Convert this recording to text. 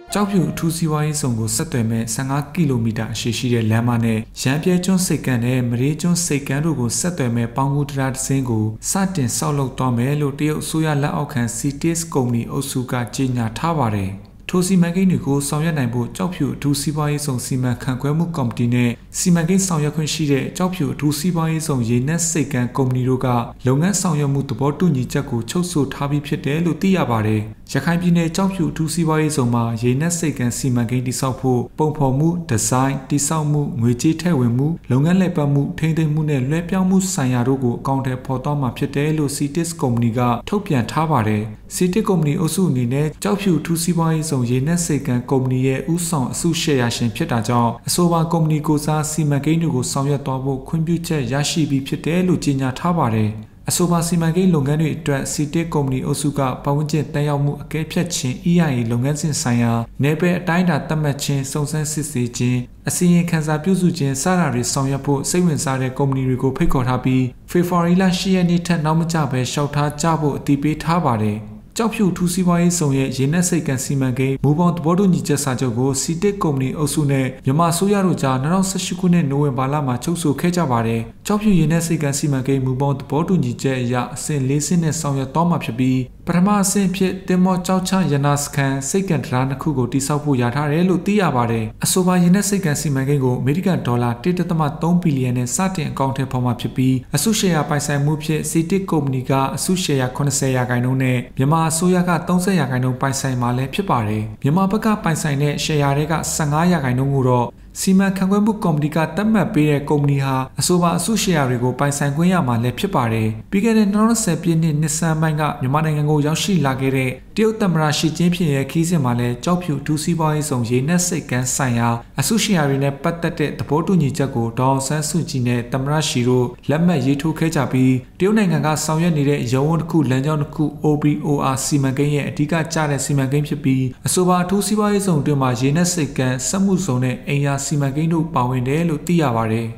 ကျောက်ဖြူအထူးစီးပွားရေးဆောင်ကိုဆက်သွယ်မဲ့15ကီလိုမီတာအရှည်ရှိတဲ့လမ်းမနဲ့ရန်ပြဲကျွန်းစိတ်ကန်းနဲ့မရေကျွန်းစိတ်ကန်းတို့ကိုဆက်သွယ်မဲ့ပေါင်းကူးတရားတစ်စင်းကိုစတင်ဆောက်လုပ်သွားမယ်လို့တရုတ်အစိုးရလက်အောက်ခံ CITIS ကုမ္ပဏီအုပ်စုကကြေညာထားပါတယ်ထိုစီမံကိန်းတွေကိုဆောင်ရွက်နိုင်ဖို့ကျောက်ဖြူအထူးစီးပွားရေးဆောင်စီမံခန့်ခွဲမှုကော်မတီနဲ့စီမံကိန်းဆောင်ရွက်ခွင့်ရှိတဲ့ကျောက်ဖြူအထူးစီးပွားရေးဆောင်ရေနက်စိတ်ကန်းကုမ္ပဏီတို့ကလုပ်ငန်းဆောင်ရွက်မှုသဘောတူညီချက်ကိုချုပ်ဆိုထားပြီးဖြစ်တယ်လို့သိရပါတယ်။ရခိုင်ပြည်နယ်ကျောက်ဖြူအထူးစီးပွားရေးဆောင်မှာရေနက်စိတ်ကန်းစီမံကိန်းတည်ဆောက်ဖို့ပုံဖော်မှုဒီဇိုင်းတည်ဆောက်မှုငွေကြေးထည့်ဝင်မှုလုပ်ငန်းလည်ပတ်မှုထိန်းသိမ်းမှုနဲ့လွှဲပြောင်းမှုဆိုင်ရာတို့ကိုအကောင့်ထဲပေါ်သွားမှာဖြစ်တယ်လို့ CITIS ကုမ္ပဏီကထုတ်ပြန်ထားပါတယ်။ CITIS ကုမ္ပဏီအုပ်စုအနေနဲ့ကျောက်ဖြူအထူးစီးပွားရေးဆောင်ရေနက်စိတ်ကန်းကုမ္ပဏီရဲ့ဥဆောင်အစုရှယ်ယာရှင်ဖြစ်တာကြောင့်အဆိုပါကုမ္ပဏီကိုစားစီမံကိန်းတွေကိုဆောင်ရွက်သွားဖို့ခွင့်ပြုချက်ရရှိပြီးဖြစ်တယ်လို့ကြေညာထားပါတယ်။အဆိုပါစီမံကိန်းလုပ်ငန်းတွေအတွက် CITIS ကုမ္ပဏီအုပ်စုကပတ်ဝန်းကျင်တက်ရောက်မှုအကဲဖြတ်ခြင်း EIA လုပ်ငန်းစဉ်ဆိုင်ရာနယ်ပယ်အတိုင်းအတာသတ်မှတ်ခြင်းစုံစမ်းစစ်ဆေးခြင်းအစီရင်ခံစာပြုစုခြင်းစတာတွေဆောင်ရွက်ဖို့စိတ်ဝင်စားတဲ့ကုမ္ပဏီတွေကိုဖိတ်ခေါ်ထားပြီးဖေဖော်ဝါရီလ10ရက်နေ့ထက်နောက်မကျဘဲလျှောက်ထားကြဖို့အတည်ပြုထားပါတယ်။ကျောက်ဖြူထူးစီးပွားရေးဆောင်ရဲ့ရေနက်စိတ်ကန်းစီမံကိန်းမူပေါင်းသဘောတူညီချက်စာချုပ်ကို CITIS ကုမ္ပဏီအုပ်စုနဲ့မြန်မာအစိုးရတို့ကြား2018ခုနှစ်နိုဝင်ဘာလမှာချုပ်ဆိုခဲ့ကြပါတယ်။ကျောက်ဖြူရေနက်စိတ်ကန်းစီမံကိန်းမူပေါင်းသဘောတူညီချက်အရအဆင့်၄ဆင့်နဲ့ဆောင်ရွက်သွားမှာဖြစ်ပြီးပထမအဆင့်ဖြစ်တင်မောကြောက်ချရနာစခန်းစိတ်ကန်းတရားနှစ်ခုကိုတိစောက်ဖို့ရထားတယ်လို့သိရပါတယ်။အဆိုပါရေနက်စိတ်ကန်းစီမံကိန်းကိုအမေရိကန်ဒေါ်လာ1.3ဘီလီယံနဲ့စတင်အကောင့်ထဲပေါ်မှာဖြစ်ပြီးအစုရှယ်ယာပိုင်ဆိုင်မှုဖြင့် CITIS ကုမ္ပဏီကအစုရှယ်ယာ80%ရာခိုင်နှုန်းနဲ့မြန်မာအစိုးရက30%ရာခိုင်နှုန်းပိုင်ဆိုင်မှာလည်းဖြစ်ပါတယ်။မြန်မာဘက်ကပိုင်ဆိုင်တဲ့ရှယ်ယာတွေက15%ရာခိုင်နှုန်းကိုတော့စီမံခန့်ခွဲမှုကော်မတီကသတ်မှတ်ပေးတဲ့ကုမ္ပဏီဟာအဆိုပါအစုရှယ်ယာတွေကိုပိုင်ဆိုင်ခွင့်ရမှာလည်းဖြစ်ပါတယ်။ပြီးခဲ့တဲ့2020ပြည့်နှစ်နှစ်ဆန်းပိုင်းကမြန်မာနိုင်ငံကိုရောက်ရှိလာခဲ့တဲ့တရုတ်သမ္မတရှီကျင်းဖျင်ရဲ့ခီးစဉ်မှာလည်းကျောက်ဖြူဒူးစီးပွားရေးဆောင်ရေနက်စိတ်ကန်းဆိုင်ရာအစုရှယ်ယာတွေနဲ့ပတ်သက်တဲ့သဘောတူညီချက်ကိုဒေါအောင်ဆန်းစုကြည်နဲ့သမ္မတရှီတို့လက်မှတ်ရေးထိုးခဲ့ကြပြီးတရုတ်နိုင်ငံကဆောင်ရွက်နေတဲ့ရုံးဝန်းတစ်ခုလမ်းကြောင်းတစ်ခု OBOR စီမံကိန်းရဲ့အဓိကကျတဲ့စီမံကိန်းဖြစ်ပြီးအဆိုပါအထူးစီးပွားရေးဆောင်တွင်မှာရေနက်စိတ်ကန်းစက်မှုဇုံနဲ့အိမ်ယာစီမံကိန်းတို့ပါဝင်တယ်လို့သိရပါတယ်။